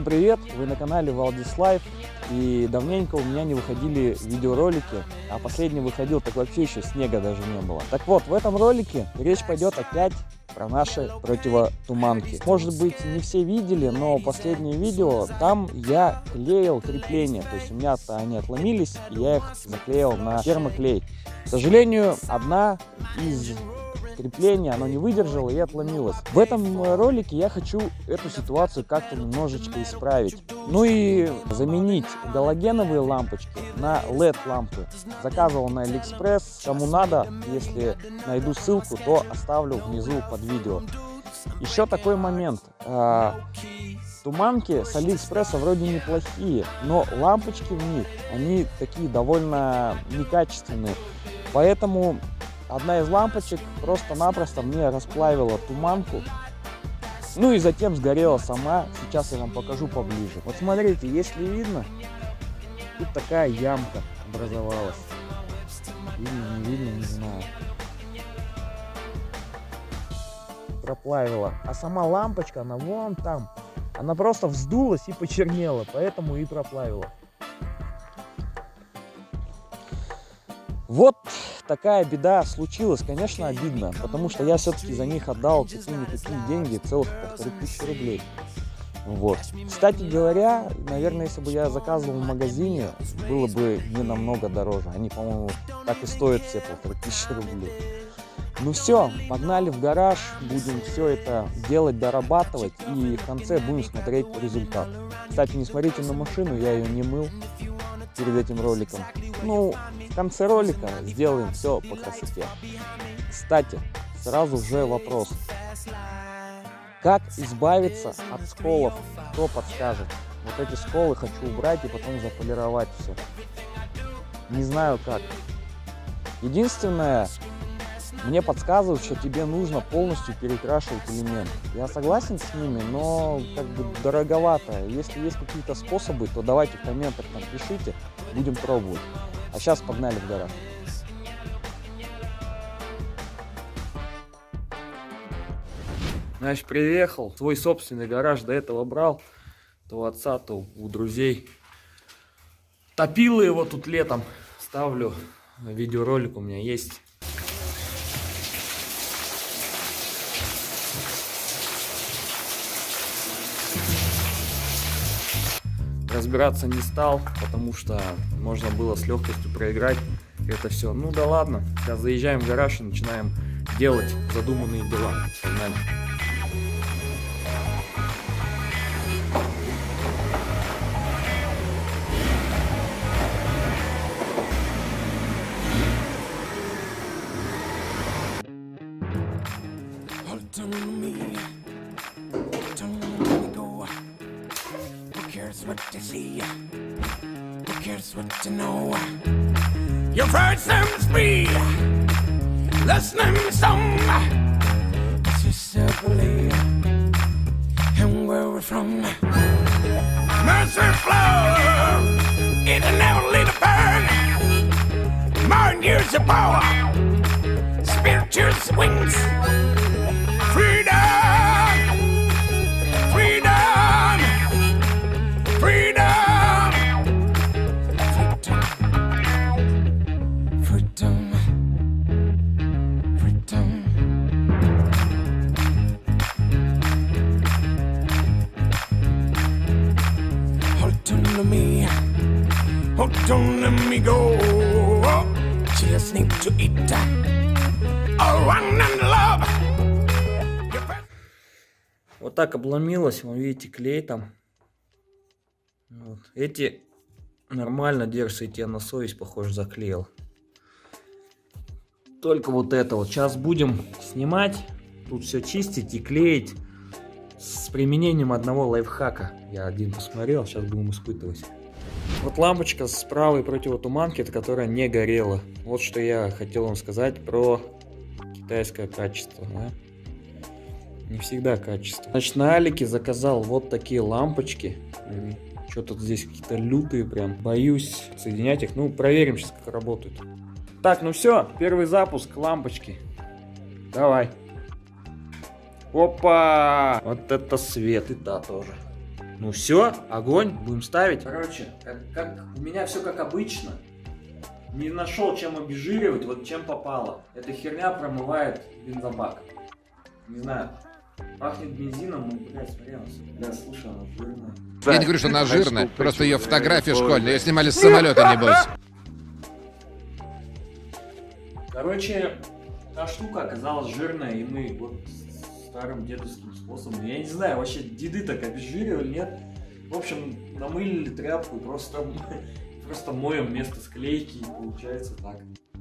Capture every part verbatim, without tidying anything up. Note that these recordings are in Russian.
Всем привет! Вы на канале Валдис Лайф. И давненько у меня не выходили видеоролики, а последний выходил, так вообще еще снега даже не было. Так вот, в этом ролике речь пойдет опять про наши противотуманки. Может быть, не все видели, но последнее видео, там я клеил крепления. То есть у меня-то они отломились, и я их заклеил на термоклей. К сожалению, одна из крепление, оно не выдержало и отломилось. В этом ролике я хочу эту ситуацию как-то немножечко исправить. Ну и заменить галогеновые лампочки на лед лампы. Заказывал на Алиэкспресс. Кому надо, если найду ссылку, то оставлю внизу под видео. Еще такой момент. Туманки с Алиэкспресса вроде неплохие, но лампочки в них, они такие довольно некачественные. Поэтому одна из лампочек просто-напросто мне расплавила туманку. Ну и затем сгорела сама. Сейчас я вам покажу поближе. Вот смотрите, если видно, тут такая ямка образовалась. Видно, не видно, не знаю. Проплавила. А сама лампочка, она вон там. Она просто вздулась и почернела, поэтому и проплавила. Вот такая беда случилась. Конечно, обидно, потому что я все-таки за них отдал какие-никакие деньги, целых полторы тысячи рублей. Вот. Кстати говоря, наверное, если бы я заказывал в магазине, было бы не намного дороже. Они, по-моему, так и стоят все полторы тысячи рублей. Ну все, погнали в гараж, будем все это делать, дорабатывать, и в конце будем смотреть результат. Кстати, не смотрите на машину, я ее не мыл перед этим роликом. Ну, в конце ролика сделаем все по красоте. Кстати, сразу же вопрос. Как избавиться от сколов? Кто подскажет? Вот эти сколы хочу убрать и потом заполировать все. Не знаю как. Единственное, мне подсказывают, что тебе нужно полностью перекрашивать элемент. Я согласен с ними, но как бы дороговато. Если есть какие-то способы, то давайте в комментах там пишите, будем пробовать. А сейчас погнали в гараж. Значит, приехал, свой собственный гараж до этого брал, то у отца, то у друзей. Топил его тут летом, ставлю, видеоролик у меня есть. Разбираться не стал, потому что можно было с легкостью проиграть это все. Ну да ладно, сейчас заезжаем в гараж и начинаем делать задуманные дела. Погнали. What to see, who cares what to know? Your first name's free, last name's song. It's just simply and where we're from. Mercy flow, it'll never lead a burn. More years of power, spiritual wings, freedom. Don't let me go. Just need to eat. All one and love. Вот так обломилось. Вы видите, клей там. Вот. Эти нормально держатся, эти я на совесть, похоже, заклеил. Только вот это вот. Сейчас будем снимать. Тут все чистить и клеить с применением одного лайфхака. Я один посмотрел, сейчас будем испытывать. Вот лампочка с правой противотуманки, это которая не горела. Вот что я хотел вам сказать про китайское качество. Да? Не всегда качество. Значит, на Алике заказал вот такие лампочки. Что-то здесь какие-то лютые прям. Боюсь соединять их. Ну, проверим сейчас, как работают. Так, ну все, первый запуск лампочки. Давай. Опа! Вот это свет, и та тоже. Ну все, огонь, будем ставить. Короче, как, как у меня все как обычно. Не нашел, чем обезжиривать, вот чем попало. Эта херня промывает бензобак. Не знаю, пахнет бензином, ну, блядь, смотри, да, слушай, она жирная. Я не говорю, что она жирная, просто ее фотография школьная, ее снимали с самолета, небось. Короче, та штука оказалась жирная, и мы вот старым дедовским способом, я не знаю, вообще деды так обезжиривали, нет? В общем, намылили тряпку, просто, просто моем вместо склейки, и получается так.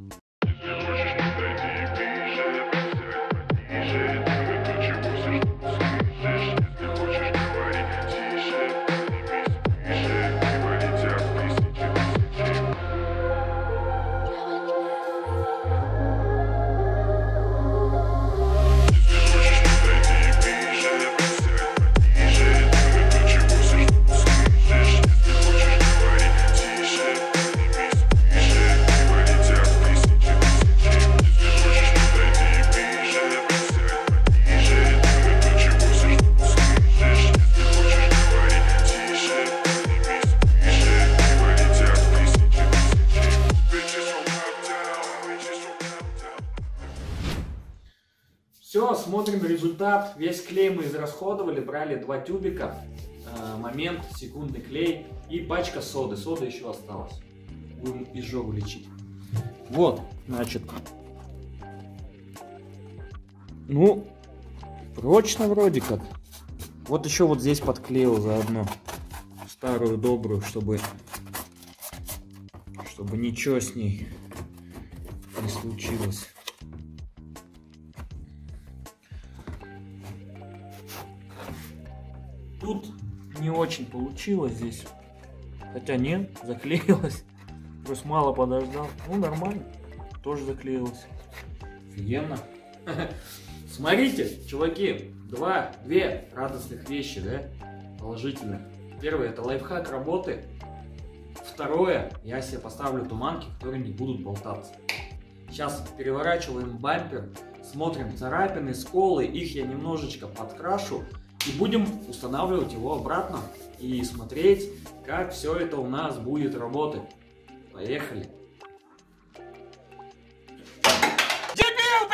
Все, смотрим результат. Весь клей мы израсходовали, брали два тюбика, э, момент, секундный клей и пачка соды. Сода еще осталась. Будем изжогу лечить. Вот, значит. Ну, прочно вроде как. Вот еще вот здесь подклеил заодно. Старую добрую, чтобы, чтобы ничего с ней не случилось. Тут не очень получилось здесь. Хотя нет, заклеилось. Просто мало подождал. Ну, нормально. Тоже заклеилось. Офигенно. Смотрите, чуваки. Два, две радостных вещи, да? Положительных. Первое, это лайфхак работы. Второе, я себе поставлю туманки, которые не будут болтаться. Сейчас переворачиваем бампер. Смотрим царапины, сколы. Их я немножечко подкрашу. И будем устанавливать его обратно и смотреть, как все это у нас будет работать. Поехали. Дебил,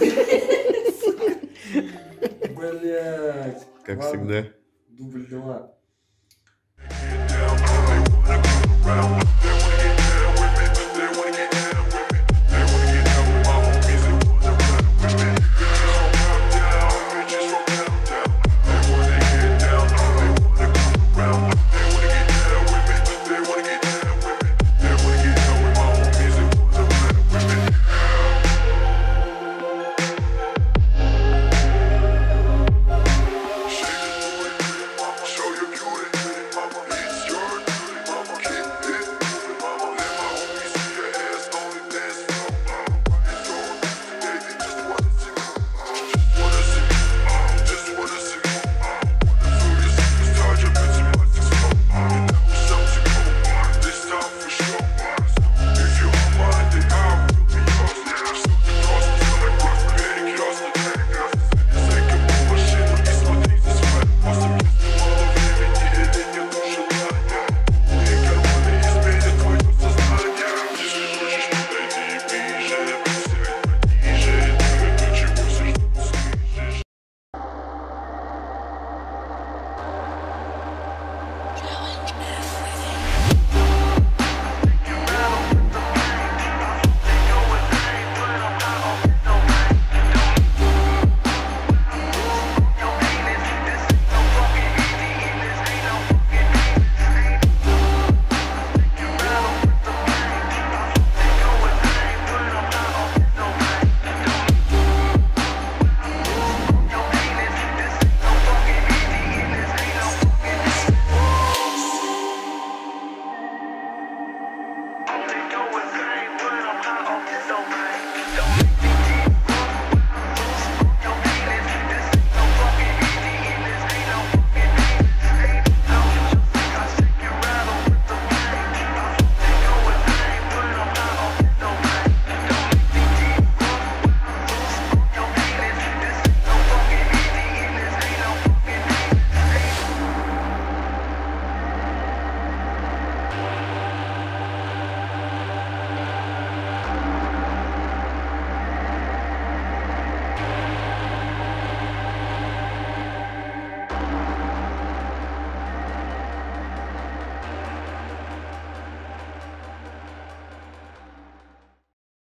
блядь! Блядь. Как всегда. Дубль два.